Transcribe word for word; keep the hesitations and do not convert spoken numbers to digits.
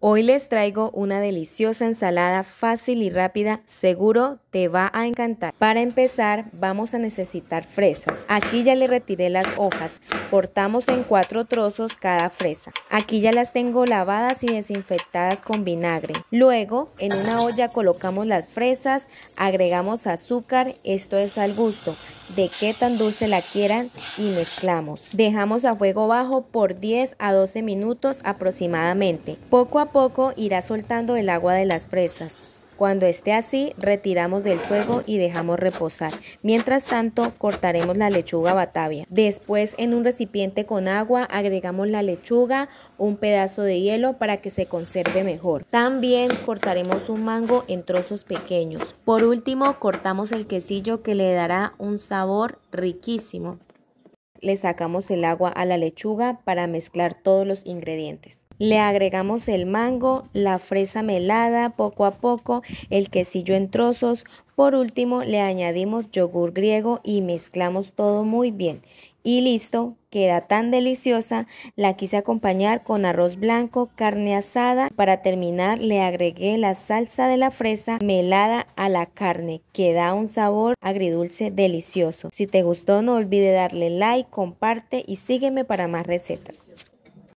Hoy les traigo una deliciosa ensalada fácil y rápida, seguro te va a encantar. Para empezar vamos a necesitar fresas. Aquí ya le retiré las hojas, cortamos en cuatro trozos cada fresa. Aquí ya las tengo lavadas y desinfectadas con vinagre. Luego en una olla colocamos las fresas, agregamos azúcar, esto es al gusto, de qué tan dulce la quieran y mezclamos. Dejamos a fuego bajo por diez a doce minutos aproximadamente. Poco a poco irá soltando el agua de las fresas. Cuando esté así, retiramos del fuego y dejamos reposar. Mientras tanto, cortaremos la lechuga batavia. Después, en un recipiente con agua, agregamos la lechuga, un pedazo de hielo para que se conserve mejor. También cortaremos un mango en trozos pequeños. Por último, cortamos el quesillo que le dará un sabor riquísimo. Le sacamos el agua a la lechuga para mezclar todos los ingredientes. Le agregamos el mango, la fresa melada poco a poco, el quesillo en trozos. Por último le añadimos yogur griego y mezclamos todo muy bien. Y listo, queda tan deliciosa. La quise acompañar con arroz blanco, carne asada. Para terminar le agregué la salsa de la fresa melada a la carne, que da un sabor agridulce delicioso. Si te gustó no olvides darle like, comparte y sígueme para más recetas.